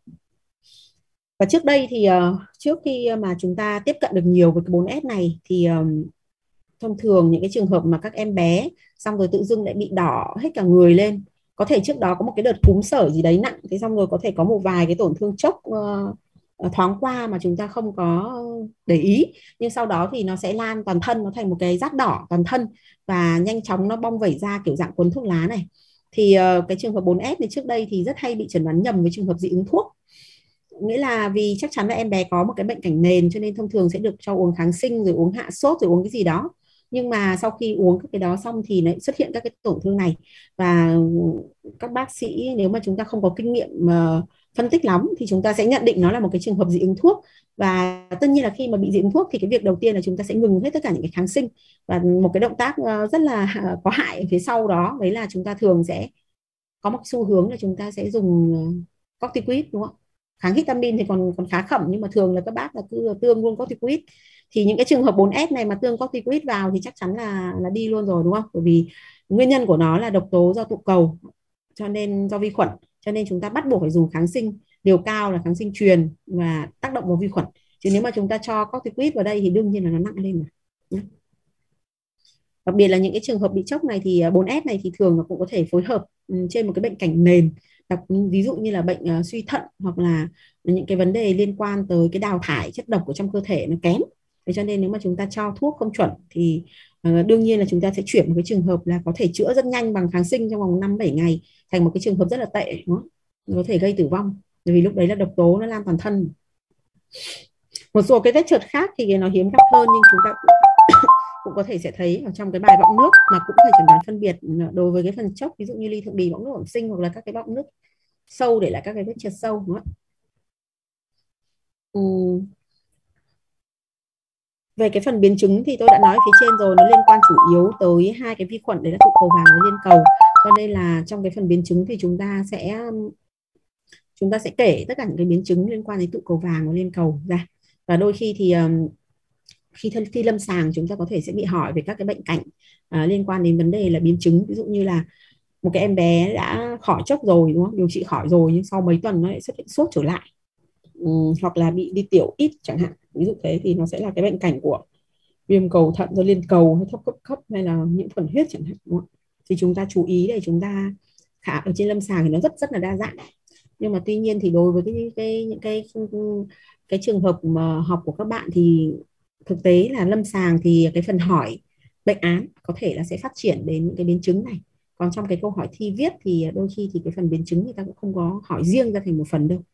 [SPEAKER 1] Và trước đây thì uh, trước khi mà chúng ta tiếp cận được nhiều với cái bốn S này thì um, thông thường những cái trường hợp mà các em bé xong rồi tự dưng lại bị đỏ hết cả người lên, có thể trước đó có một cái đợt cúm sởi gì đấy nặng, thế xong rồi có thể có một vài cái tổn thương chốc uh, thoáng qua mà chúng ta không có để ý, nhưng sau đó thì nó sẽ lan toàn thân, nó thành một cái rát đỏ toàn thân và nhanh chóng nó bong vẩy ra kiểu dạng cuốn thuốc lá này. Thì uh, cái trường hợp bốn S này trước đây thì rất hay bị chẩn đoán nhầm với trường hợp dị ứng thuốc, nghĩa là vì chắc chắn là em bé có một cái bệnh cảnh nền cho nên thông thường sẽ được cho uống kháng sinh rồi uống hạ sốt rồi uống cái gì đó, nhưng mà sau khi uống các cái đó xong thì lại xuất hiện các cái tổn thương này. Và các bác sĩ nếu mà chúng ta không có kinh nghiệm mà phân tích lắm thì chúng ta sẽ nhận định nó là một cái trường hợp dị ứng thuốc. Và tất nhiên là khi mà bị dị ứng thuốc thì cái việc đầu tiên là chúng ta sẽ ngừng hết tất cả những cái kháng sinh, và một cái động tác ờ, rất là có hại ở phía sau đó đấy là chúng ta thường sẽ có một xu hướng là chúng ta sẽ dùng ờ, corticoid, đúng không? Kháng histamine thì còn còn khá khẩm, nhưng mà thường là các bác là cứ tương luôn corticoid. Thì những cái trường hợp bốn S này mà tương corticoid vào thì chắc chắn là là đi luôn rồi, đúng không? Bởi vì nguyên nhân của nó là độc tố do tụ cầu, cho nên do vi khuẩn, cho nên chúng ta bắt buộc phải dùng kháng sinh liều cao là kháng sinh truyền và tác động vào vi khuẩn. Chứ nếu mà chúng ta cho corticoid vào đây thì đương nhiên là nó nặng lên mà. Đặc biệt là những cái trường hợp bị chốc này thì bốn S này thì thường nó cũng có thể phối hợp ừ, trên một cái bệnh cảnh nền, đặc ví dụ như là bệnh uh, suy thận, hoặc là những cái vấn đề liên quan tới cái đào thải chất độc ở trong cơ thể nó kém. Thế cho nên nếu mà chúng ta cho thuốc không chuẩn thì uh, đương nhiên là chúng ta sẽ chuyển một cái trường hợp là có thể chữa rất nhanh bằng kháng sinh trong vòng năm bảy ngày thành một cái trường hợp rất là tệ, đúng không? Nó có thể gây tử vong, bởi vì lúc đấy là độc tố nó lan toàn thân. Một số cái vết trượt khác thì nó hiếm gặp hơn, nhưng chúng ta cũng có thể sẽ thấy ở trong cái bài bọng nước mà cũng phải chẩn đoán phân biệt đối với cái phần chốc, ví dụ như ly thượng bì bọng nước bẩm sinh, hoặc là các cái bọng nước sâu để lại các cái vết trượt sâu, đúng không? Ừ. Về cái phần biến chứng thì tôi đã nói phía trên rồi, nó liên quan chủ yếu tới hai cái vi khuẩn đấy là tụ cầu vàng với liên cầu, cho nên là trong cái phần biến chứng thì chúng ta sẽ chúng ta sẽ kể tất cả những cái biến chứng liên quan đến tụ cầu vàng và liên cầu ra. Và đôi khi thì khi thân thi lâm sàng chúng ta có thể sẽ bị hỏi về các cái bệnh cảnh à, liên quan đến vấn đề là biến chứng, ví dụ như là một cái em bé đã khỏi chốc rồi, đúng không, điều trị khỏi rồi, nhưng sau mấy tuần nó lại xuất hiện sốt trở lại, ừ, hoặc là bị đi tiểu ít chẳng hạn, ví dụ thế, thì nó sẽ là cái bệnh cảnh của viêm cầu thận do liên cầu hay thấp cấp cấp hay là nhiễm khuẩn huyết chẳng hạn, đúng không? Thì chúng ta chú ý để chúng ta khả ở trên lâm sàng thì nó rất rất là đa dạng. Nhưng mà tuy nhiên thì đối với cái, cái những cái cái trường hợp mà học của các bạn thì thực tế là lâm sàng thì cái phần hỏi bệnh án có thể là sẽ phát triển đến những cái biến chứng này, còn trong cái câu hỏi thi viết thì đôi khi thì cái phần biến chứng người ta cũng không có hỏi riêng ra thành một phần đâu.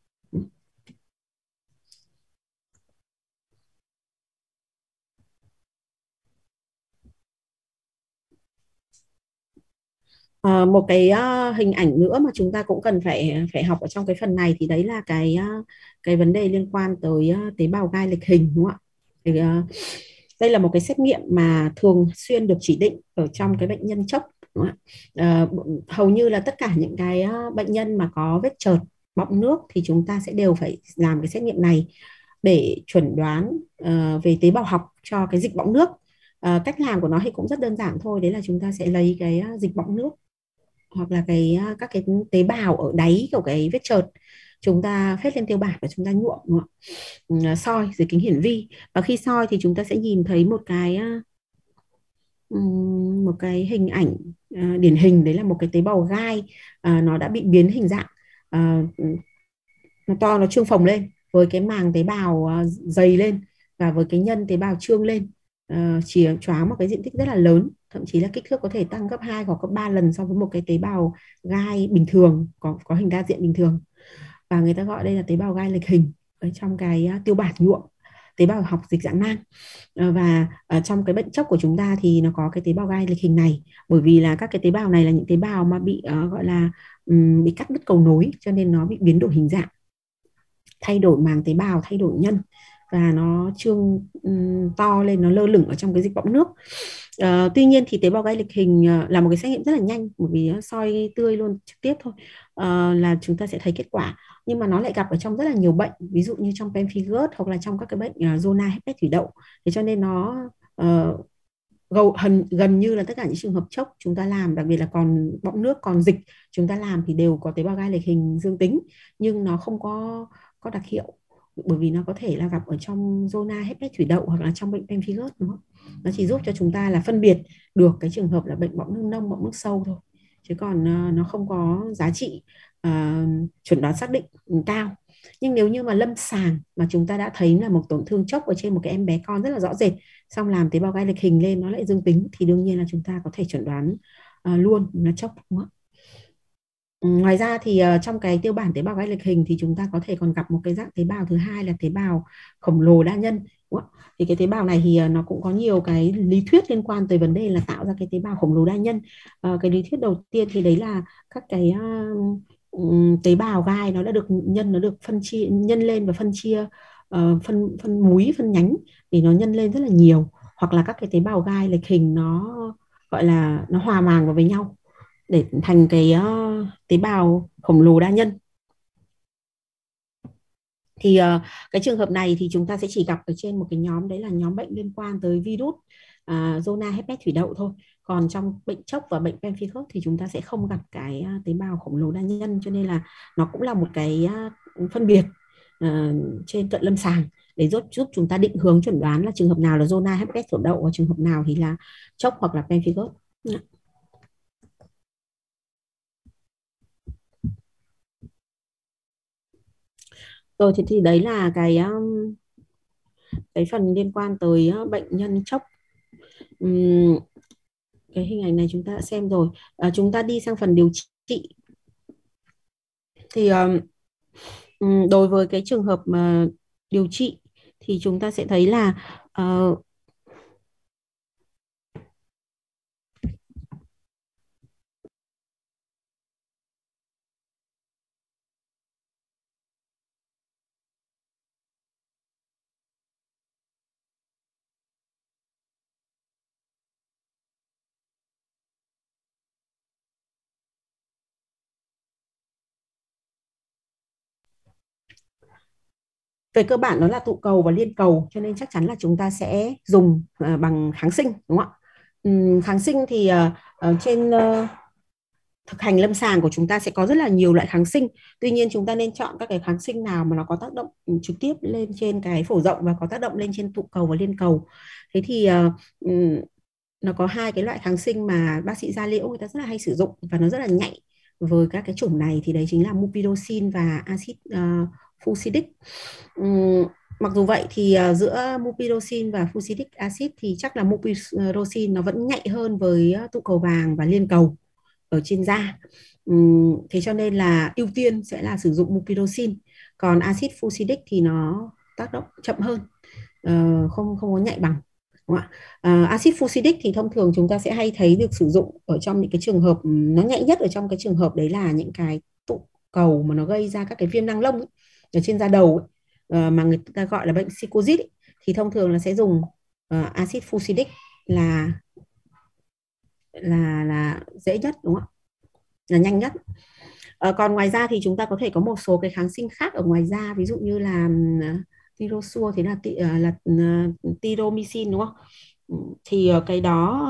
[SPEAKER 1] À, một cái uh, hình ảnh nữa mà chúng ta cũng cần phải phải học ở trong cái phần này thì đấy là cái uh, cái vấn đề liên quan tới uh, tế bào gai lệch hình, đúng không ạ? Thì, uh, đây là một cái xét nghiệm mà thường xuyên được chỉ định ở trong cái bệnh nhân chốc, đúng không ạ? Uh, hầu như là tất cả những cái uh, bệnh nhân mà có vết chợt bọng nước thì chúng ta sẽ đều phải làm cái xét nghiệm này để chuẩn đoán uh, về tế bào học cho cái dịch bọng nước. Uh, cách làm của nó thì cũng rất đơn giản thôi, đấy là chúng ta sẽ lấy cái uh, dịch bọng nước hoặc là cái các cái tế bào ở đáy của cái vết chợt, chúng ta phết lên tiêu bạt và chúng ta nhuộm, đúng không? Ừ, soi dưới kính hiển vi, và khi soi thì chúng ta sẽ nhìn thấy một cái ừm, một cái hình ảnh à, điển hình, đấy là một cái tế bào gai, à, nó đã bị biến hình dạng, à, nó to, nó trương phồng lên với cái màng tế bào à, dày lên, và với cái nhân tế bào trương lên, à, chỉ choáng một cái diện tích rất là lớn, thậm chí là kích thước có thể tăng gấp hai hoặc gấp ba lần so với một cái tế bào gai bình thường, có có hình đa diện bình thường, và người ta gọi đây là tế bào gai lệch hình ở trong cái à, tiêu bạt nhuộm, tế bào học dịch dạng nang. Ờ, và ở trong cái bệnh chốc của chúng ta thì nó có cái tế bào gai lệch hình này, bởi vì là các cái tế bào này là những tế bào mà bị ờ, gọi là ừm, bị cắt đứt cầu nối, cho nên nó bị biến đổi hình dạng, thay đổi màng tế bào, thay đổi nhân, và nó trương ừm, to lên, nó lơ lửng ở trong cái dịch võng nước. Ờ, tuy nhiên thì tế bào gai lịch hình ờ, là một cái xét nghiệm rất là nhanh, bởi vì nó soi tươi luôn trực tiếp thôi, Ờ, là chúng ta sẽ thấy kết quả, nhưng mà nó lại gặp ở trong rất là nhiều bệnh, ví dụ như trong pemphigus hoặc là trong các cái bệnh uh, zona herpes thủy đậu, thế cho nên nó ờ, gầu gần gần như là tất cả những trường hợp chốc chúng ta làm, đặc biệt là còn bọng nước còn dịch, chúng ta làm thì đều có tế bào gai lệch hình dương tính, nhưng nó không có có đặc hiệu, bởi vì nó có thể là gặp ở trong zona herpes thủy đậu hoặc là trong bệnh pemphigus, đúng không? Nó chỉ giúp cho chúng ta là phân biệt được cái trường hợp là bệnh bọng nước nông, bọng nước sâu thôi, chứ còn uh, nó không có giá trị uh, chuẩn đoán xác định cao. Nhưng nếu như mà lâm sàng mà chúng ta đã thấy là một tổn thương chốc ở trên một cái em bé con rất là rõ rệt, xong làm tế bào gai lệch hình lên nó lại dương tính, thì đương nhiên là chúng ta có thể chẩn đoán uh, luôn là chốc, đúng không? Ngoài ra thì uh, trong cái tiêu bản tế bào gai lệch hình thì chúng ta có thể còn gặp một cái dạng tế bào thứ hai là tế bào khổng lồ đa nhân, đúng không? Thì cái tế bào này thì uh, nó cũng có nhiều cái lý thuyết liên quan tới vấn đề là tạo ra cái tế bào khổng lồ đa nhân. Uh, cái lý thuyết đầu tiên thì đấy là các cái uh, um, tế bào gai nó đã được nhân, nó được phân chia nhân lên và phân chia, uh, phân phân múi, phân nhánh để nó nhân lên rất là nhiều, hoặc là các cái tế bào gai lệch hình nó gọi là nó hòa màng vào với nhau để thành cái uh, tế bào khổng lồ đa nhân. Thì uh, cái trường hợp này thì chúng ta sẽ chỉ gặp ở trên một cái nhóm, đấy là nhóm bệnh liên quan tới virus uh, zona herpes thủy đậu thôi. Còn trong bệnh chốc và bệnh pemphigus thì chúng ta sẽ không gặp cái uh, tế bào khổng lồ đa nhân, cho nên là nó cũng là một cái uh, phân biệt uh, trên cận lâm sàng để giúp giúp chúng ta định hướng chuẩn đoán là trường hợp nào là zona herpes thủy đậu và trường hợp nào thì là chốc hoặc là pemphigus. Rồi thì, thì đấy là cái um, cái phần liên quan tới uh, bệnh nhân chốc. Ừm, cái hình ảnh này chúng ta đã xem rồi. À, chúng ta đi sang phần điều trị. Thì um, đối với cái trường hợp mà điều trị thì chúng ta sẽ thấy là uh, về cơ bản nó là tụ cầu và liên cầu, cho nên chắc chắn là chúng ta sẽ dùng uh, bằng kháng sinh, đúng không ạ? Um, kháng sinh thì uh, uh, trên uh, thực hành lâm sàng của chúng ta sẽ có rất là nhiều loại kháng sinh. Tuy nhiên chúng ta nên chọn các cái kháng sinh nào mà nó có tác động trực tiếp lên trên cái phổ rộng và có tác động lên trên tụ cầu và liên cầu. Thế thì uh, nó có hai cái loại kháng sinh mà bác sĩ da liễu người ta rất là hay sử dụng và nó rất là nhạy với các cái chủng này, thì đấy chính là mupirocin và axit uh, fusidic. Um, mặc dù vậy thì uh, giữa mupirocin và fusidic acid thì chắc là mupirocin nó vẫn nhạy hơn với uh, tụ cầu vàng và liên cầu ở trên da. Um, thế cho nên là ưu tiên sẽ là sử dụng mupirocin, còn axit fusidic thì nó tác động chậm hơn, uh, không không có nhạy bằng, đúng không ạ? Uh, axit fusidic thì thông thường chúng ta sẽ hay thấy được sử dụng ở trong những cái trường hợp nó nhạy nhất, ở trong cái trường hợp đấy là những cái tụ cầu mà nó gây ra các cái viêm năng lông ấy, ở trên da đầu ấy, uh, mà người ta gọi là bệnh Sicosit ấy, thì thông thường là sẽ dùng uh, axit fusidic là là là dễ nhất, đúng không ạ? Là nhanh nhất. Uh, còn ngoài ra thì chúng ta có thể có một số cái kháng sinh khác ở ngoài da, ví dụ như là uh, tirosua, thế là uh, là uh, tiromycin, đúng không? Thì uh, cái đó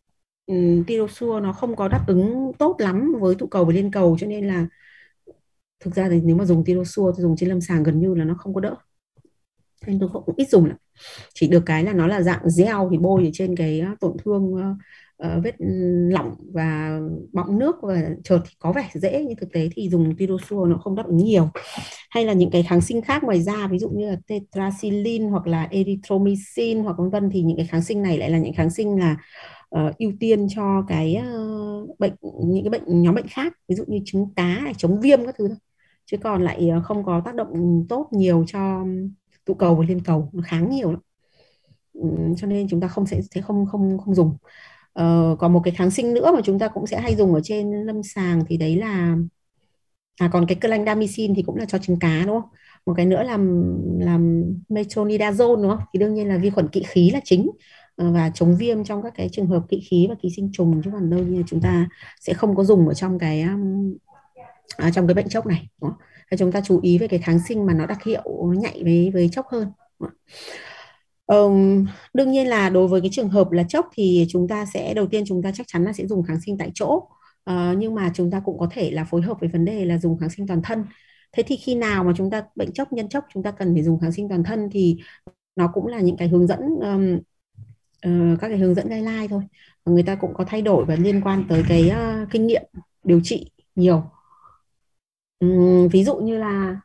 [SPEAKER 1] um, tirosua nó không có đáp ứng tốt lắm với tụ cầu và liên cầu, cho nên là Thực ra thì nếu mà dùng Tirosua thì dùng trên lâm sàng gần như là nó không có đỡ, nên tôi cũng ít dùng lắm. Chỉ được cái là nó là dạng gel thì bôi ở trên cái tổn thương uh, vết lỏng và bọng nước và chợt thì có vẻ dễ, nhưng thực tế thì dùng Tirosua nó không đáp ứng nhiều. Hay là những cái kháng sinh khác ngoài ra, ví dụ như là tetracycline hoặc là erythromycin hoặc vân vân, thì những cái kháng sinh này lại là những kháng sinh là uh, ưu tiên cho cái uh, bệnh, những cái bệnh nhóm bệnh khác, ví dụ như trứng cá hay chống viêm các thứ thôi, chứ còn lại không có tác động tốt nhiều cho tụ cầu và liên cầu, nó kháng nhiều lắm. Cho nên chúng ta không sẽ sẽ không không không dùng. Ờ, còn một cái kháng sinh nữa mà chúng ta cũng sẽ hay dùng ở trên lâm sàng thì đấy là à còn cái clindamycin thì cũng là cho trứng cá đúng không? Một cái nữa là làm metronidazole đúng không? Thì đương nhiên là vi khuẩn kỵ khí là chính, và chống viêm trong các cái trường hợp kỵ khí và ký sinh trùng, chứ còn đâu như chúng ta sẽ không có dùng ở trong cái à, trong cái bệnh chốc này đúng không? Thì chúng ta chú ý về cái kháng sinh mà nó đặc hiệu, nó nhạy với với chốc hơn. Um, đương nhiên là đối với cái trường hợp là chốc thì chúng ta sẽ đầu tiên chúng ta chắc chắn là sẽ dùng kháng sinh tại chỗ, uh, nhưng mà chúng ta cũng có thể là phối hợp với vấn đề là dùng kháng sinh toàn thân. Thế thì khi nào mà chúng ta bệnh chốc nhân chốc chúng ta cần phải dùng kháng sinh toàn thân thì nó cũng là những cái hướng dẫn, um, uh, các cái hướng dẫn guideline thôi, người ta cũng có thay đổi và liên quan tới cái uh, kinh nghiệm điều trị nhiều. Um, ví dụ như là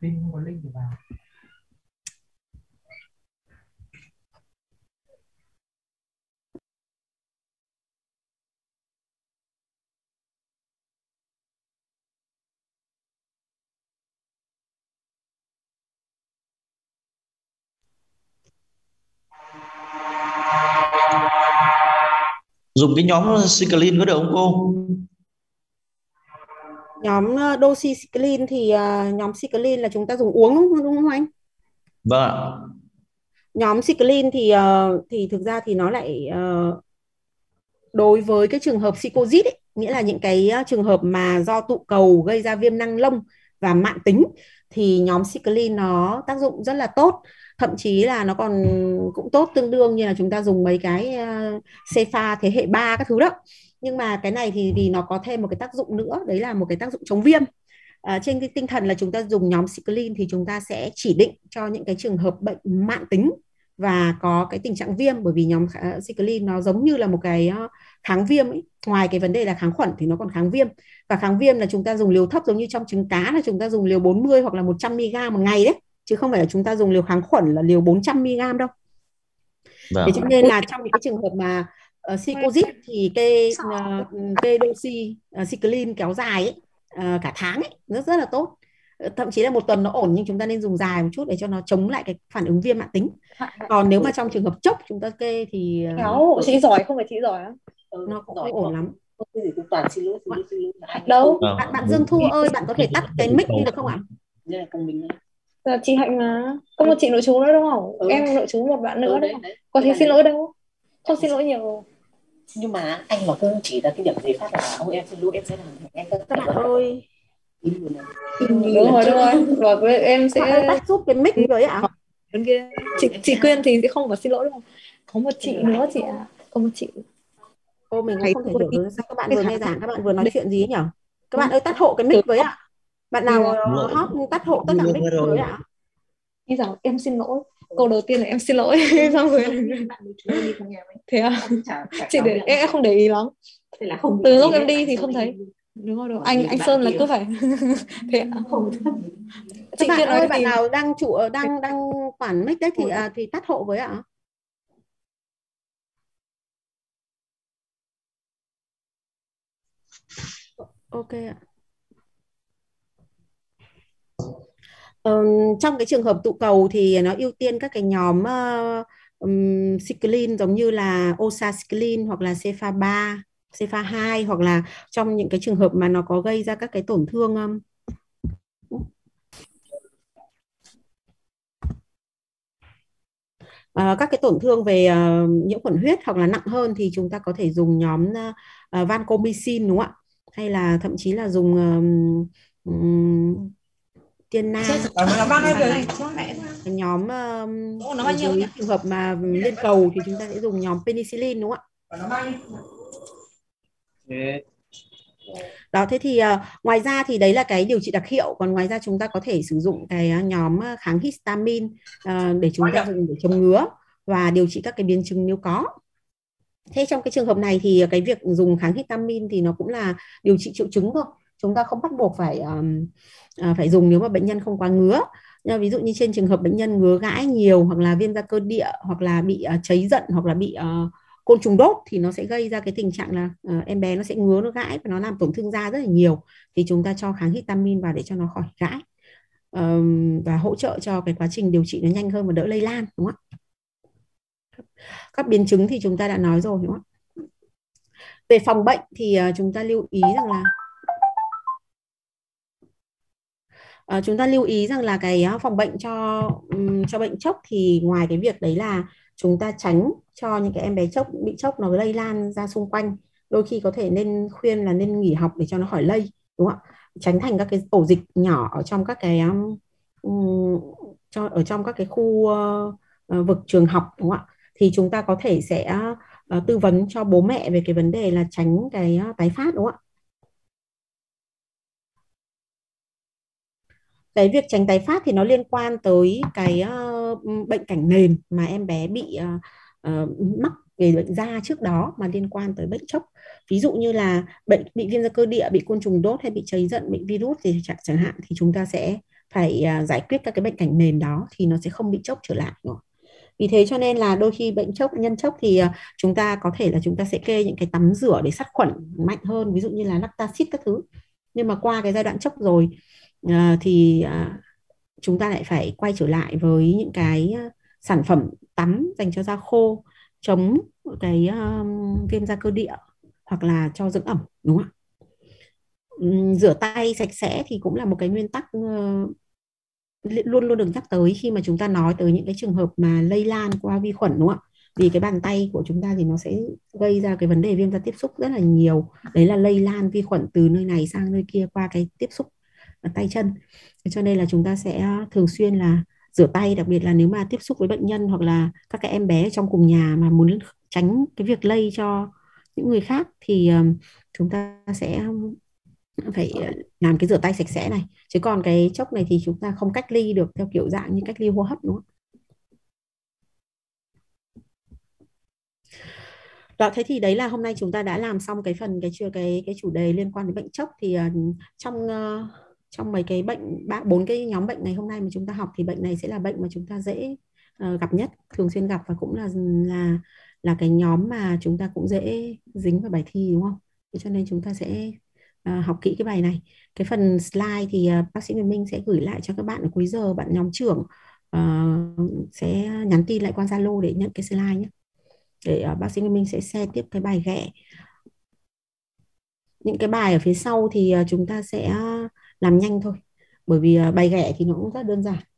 [SPEAKER 2] Dùng cái nhóm cyclin có được không cô?
[SPEAKER 1] Nhóm uh, doxycycline thì uh, nhóm cycline là chúng ta dùng uống đúng không, đúng không anh?
[SPEAKER 2] Vâng ạ.
[SPEAKER 1] Nhóm cycline thì uh, thì thực ra thì nó lại uh, đối với cái trường hợp psychosis ấy, nghĩa là những cái uh, trường hợp mà do tụ cầu gây ra viêm năng lông và mãn tính, thì nhóm cycline nó tác dụng rất là tốt, thậm chí là nó còn cũng tốt tương đương như là chúng ta dùng mấy cái uh, Cepha thế hệ ba các thứ đó. Nhưng mà cái này thì vì nó có thêm một cái tác dụng nữa, đấy là một cái tác dụng chống viêm. À, trên cái tinh thần là chúng ta dùng nhóm cycline thì chúng ta sẽ chỉ định cho những cái trường hợp bệnh mãn tính và có cái tình trạng viêm, bởi vì nhóm uh, cycline nó giống như là một cái uh, kháng viêm ấy. Ngoài cái vấn đề là kháng khuẩn thì nó còn kháng viêm, và kháng viêm là chúng ta dùng liều thấp, giống như trong trứng cá là chúng ta dùng liều bốn mươi hoặc là một trăm mi li gam một ngày đấy, chứ không phải là chúng ta dùng liều kháng khuẩn là liều bốn trăm mi li gam đâu. Thế
[SPEAKER 2] Vâng.
[SPEAKER 1] cho nên là trong những cái trường hợp mà uh, psychosis thì cái uh, cái doxy uh, cycline kéo dài ấy, uh, cả tháng ấy, rất rất là tốt. Thậm chí là một tuần nó ổn, nhưng chúng ta nên dùng dài một chút để cho nó chống lại cái phản ứng viêm mãn tính. Còn nếu mà trong trường hợp chốc chúng ta kê thì uh,
[SPEAKER 3] Kéo chị giỏi không phải chị giỏi á.
[SPEAKER 1] nó cũng không ổn lắm.
[SPEAKER 3] Cái gì cũng toàn xin lỗi, xin lỗi, xin lỗi. Đâu?
[SPEAKER 2] Vâng.
[SPEAKER 1] Bạn bạn Dương Thu ơi, bạn có thể tắt cái mic đi được không ạ?
[SPEAKER 3] Đây là công mình. Giờ chị Hạnh mà, có một chị nội trú nữa đúng không? Ừ. Em nội trú một bạn nữa ừ, đấy, đấy. Có thể xin lỗi đâu? Không xin lỗi nhiều. Nhưng mà anh mà cứ chỉ ra cái điểm gì phát là ông em xin lỗi em sẽ làm em các
[SPEAKER 1] bạn ơi.
[SPEAKER 3] Đúng rồi, đúng rồi. Và em sẽ
[SPEAKER 1] tắt giúp cái mic với ạ.
[SPEAKER 3] Bên kia chị chị Quyên thì sẽ không phải xin lỗi đâu. Có một chị nữa chị ạ. Có một chị.
[SPEAKER 1] Ô, mình cũng không thể hiểu được sao các bạn vừa nghe giảng, các bạn vừa nói chuyện gì ấy nhỉ? Các bạn ơi tắt hộ cái mic với ạ. Bạn nào hot tắt hộ tất cả mic với ạ.
[SPEAKER 3] Bây giờ em xin lỗi. Câu đầu tiên là em xin lỗi. Xong rồi thế à? Chị để em không để ý lắm. Từ lúc em đi thì không thấy. Đúng rồi, đúng. Anh anh Sơn là cứ phải thế ạ.
[SPEAKER 1] Chị bạn ơi, bạn nào đang chủ đang đang quản mic đấy thì à, thì tắt hộ với ạ. Ok ạ. Ờ, trong cái trường hợp tụ cầu thì nó ưu tiên các cái nhóm uh, um, cycline giống như là oxacillin hoặc là Cepha ba, Cepha hai, hoặc là trong những cái trường hợp mà nó có gây ra các cái tổn thương um, uh, các cái tổn thương về uh, nhiễm khuẩn huyết hoặc là nặng hơn thì chúng ta có thể dùng nhóm uh, vancomycin đúng không ạ? Hay là thậm chí là dùng um, um, tiên na. Nhóm um, với trường hợp mà liên cầu thì chúng ta sẽ dùng nhóm penicillin đúng không ạ? Đó, thế thì uh, ngoài ra thì đấy là cái điều trị đặc hiệu, còn ngoài ra chúng ta có thể sử dụng cái uh, nhóm kháng histamine uh, để chúng ta dùng để chống ngứa và điều trị các cái biến chứng nếu có. Thế trong cái trường hợp này thì cái việc dùng kháng histamine thì nó cũng là điều trị triệu chứng thôi, chúng ta không bắt buộc phải um, uh, phải dùng nếu mà bệnh nhân không quá ngứa. Ví dụ như trên trường hợp bệnh nhân ngứa gãi nhiều, hoặc là viêm da cơ địa, hoặc là bị uh, cháy giận, hoặc là bị uh, côn trùng đốt, thì nó sẽ gây ra cái tình trạng là uh, em bé nó sẽ ngứa, nó gãi và nó làm tổn thương da rất là nhiều, thì chúng ta cho kháng histamine vào để cho nó khỏi gãi um, và hỗ trợ cho cái quá trình điều trị nó nhanh hơn và đỡ lây lan, đúng không ạ? Các biến chứng thì chúng ta đã nói rồi, đúng không ạ? Về phòng bệnh thì uh, chúng ta lưu ý rằng là À, chúng ta lưu ý rằng là cái phòng bệnh cho um, cho bệnh chốc thì ngoài cái việc đấy là chúng ta tránh cho những cái em bé chốc bị chốc nó lây lan ra xung quanh, đôi khi có thể nên khuyên là nên nghỉ học để cho nó khỏi lây, đúng không ạ? Tránh thành các cái ổ dịch nhỏ ở trong các cái um, cho ở trong các cái khu uh, vực trường học, đúng không ạ? Thì chúng ta có thể sẽ uh, tư vấn cho bố mẹ về cái vấn đề là tránh cái uh, tái phát, đúng không ạ? Cái việc tránh tái phát thì nó liên quan tới cái uh, bệnh cảnh nền mà em bé bị uh, uh, mắc về bệnh da trước đó mà liên quan tới bệnh chốc. Ví dụ như là bệnh bị viêm da cơ địa, bị côn trùng đốt, hay bị cháy giận, bị virus thì chẳng, chẳng hạn, thì chúng ta sẽ phải uh, giải quyết các cái bệnh cảnh nền đó thì nó sẽ không bị chốc trở lại nữa. Vì thế cho nên là đôi khi bệnh chốc, nhân chốc thì uh, chúng ta có thể là chúng ta sẽ kê những cái tắm rửa để sát khuẩn mạnh hơn, ví dụ như là Lactacid các thứ. Nhưng mà qua cái giai đoạn chốc rồi uh, thì uh, chúng ta lại phải quay trở lại với những cái sản phẩm tắm dành cho da khô, chống cái um, viêm da cơ địa, hoặc là cho dưỡng ẩm, đúng không ạ? Um, rửa tay sạch sẽ thì cũng là một cái nguyên tắc uh, luôn luôn được nhắc tới khi mà chúng ta nói tới những cái trường hợp mà lây lan qua vi khuẩn, đúng không ạ? Vì cái bàn tay của chúng ta thì nó sẽ gây ra cái vấn đề viêm da tiếp xúc rất là nhiều, đấy là lây lan vi khuẩn từ nơi này sang nơi kia qua cái tiếp xúc tay chân. Cho nên là chúng ta sẽ thường xuyên là rửa tay, đặc biệt là nếu mà tiếp xúc với bệnh nhân hoặc là các cái em bé trong cùng nhà mà muốn tránh cái việc lây cho những người khác thì chúng ta sẽ phải làm cái rửa tay sạch sẽ này. Chứ còn cái chốc này thì chúng ta không cách ly được theo kiểu dạng như cách ly hô hấp, đúng không? Đó, thế thì đấy là hôm nay chúng ta đã làm xong cái phần cái cái cái chủ đề liên quan đến bệnh chốc. Thì uh, trong uh, trong mấy cái bệnh ba bốn cái nhóm bệnh ngày hôm nay mà chúng ta học thì bệnh này sẽ là bệnh mà chúng ta dễ uh, gặp nhất, thường xuyên gặp, và cũng là là là cái nhóm mà chúng ta cũng dễ dính vào bài thi, đúng không? Thế cho nên chúng ta sẽ uh, học kỹ cái bài này. Cái phần slide thì uh, bác sĩ Nguyễn Minh sẽ gửi lại cho các bạn ở cuối giờ, bạn nhóm trưởng uh, sẽ nhắn tin lại qua Zalo để nhận cái slide nhé, để uh, bác sĩ Nguyễn Minh sẽ share tiếp cái bài ghẻ. Những cái bài ở phía sau thì uh, chúng ta sẽ làm nhanh thôi, bởi vì uh, bài ghẻ thì nó cũng rất đơn giản.